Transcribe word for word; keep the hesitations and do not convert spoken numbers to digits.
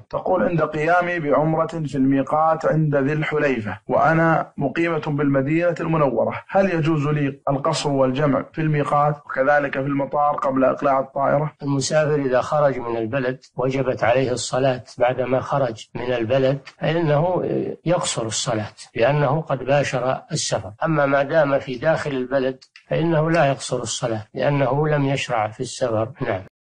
تقول: عند قيامي بعمرة في الميقات عند ذي الحليفة وأنا مقيمة بالمدينة المنورة، هل يجوز لي القصر والجمع في الميقات وكذلك في المطار قبل إقلاع الطائرة؟ المسافر إذا خرج من البلد وجبت عليه الصلاة بعدما خرج من البلد فإنه يقصر الصلاة لأنه قد باشر السفر. أما ما دام في داخل البلد فإنه لا يقصر الصلاة لأنه لم يشرع في السفر. نعم.